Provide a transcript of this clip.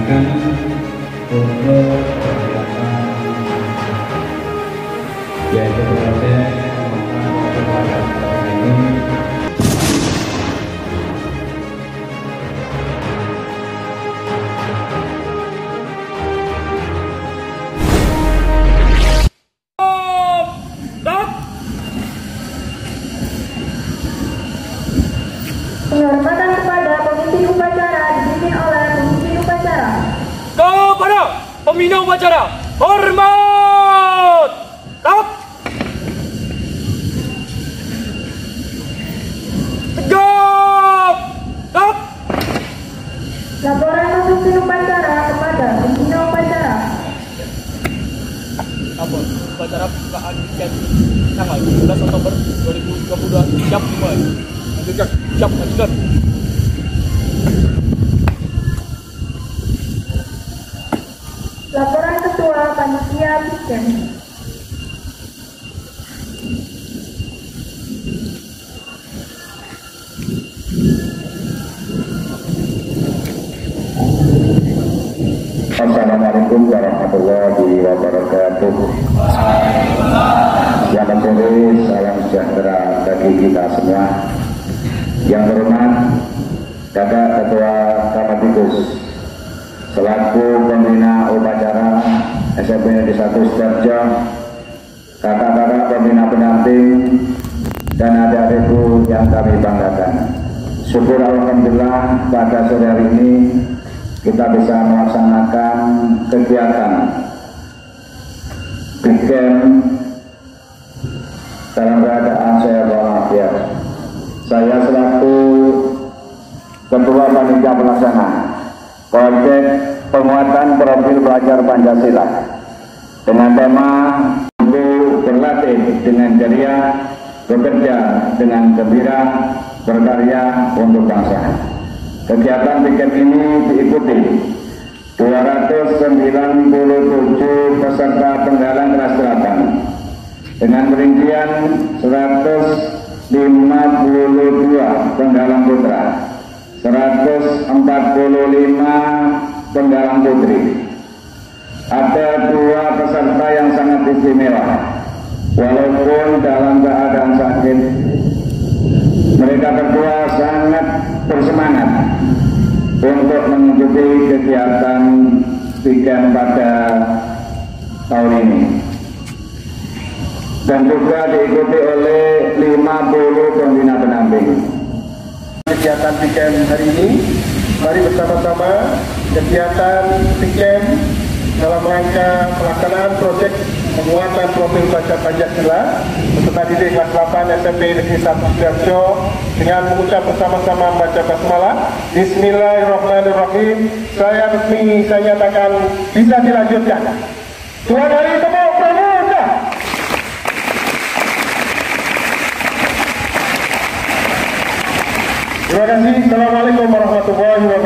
dipersilakan untuk yaitu proses ini. Penghormatan kepada pemimpin upacara dipimpin oleh pemimpin upacara. Kepada pembina upacara, hormat! Tap! Tegap! Tap! Laporan pemimpin upacara kepada pembina upacara. Lapor upacara bukaan weekend tanggal 11 Oktober 2022 siap dimulai. Lanjutkan, siap lanjutkan. Laporan Ketua Panitia Weekend. Assalamualaikum warahmatullahi wabarakatuh. Selamat sore, salam sejahtera bagi kita semua. Yang terhormat Kakak Ketua Kamatikus selaku pembina upacara SMP Negeri 1 Sidoarjo, kakak-kakak pembina pendamping dan adik-adikku yang kami banggakan. Syukur alhamdulillah pada sore hari ini kita bisa melaksanakan kegiatan weekend dalam keadaan sehat walafiat. Saya selaku Ketua Panitia Pelaksana Proyek Penguatan Profil Pelajar Pancasila dengan tema untuk berlatih dengan ceria, bekerja dengan gembira, berkarya untuk bangsa. Kegiatan weekend ini diikuti 297 peserta penggalan kelas 8 dengan perincian 152 penggalan putra, 145 penggalan putri. Ada 2 peserta yang sangat istimewa, walaupun dalam keadaan sakit, mereka berdua sangat bersemangat untuk mengikuti kegiatan weekend pada tahun ini, dan juga diikuti oleh 50 pembina pendamping. Kegiatan weekend hari ini, mari bersama-sama kegiatan weekend dalam rangka pelaksanaan proyek penguatan profil pelajar Pancasila peserta didik kelas 8 SMP Negeri 1 Sidoarjo dengan mengucap bersama-sama membaca basmalah. Bismillahirrahmanirrahim. Saya nyatakan bisa dilanjutkan. Tuan Hari Tepuk Pramuka. Terima kasih. Assalamualaikum warahmatullahi wabarakatuh.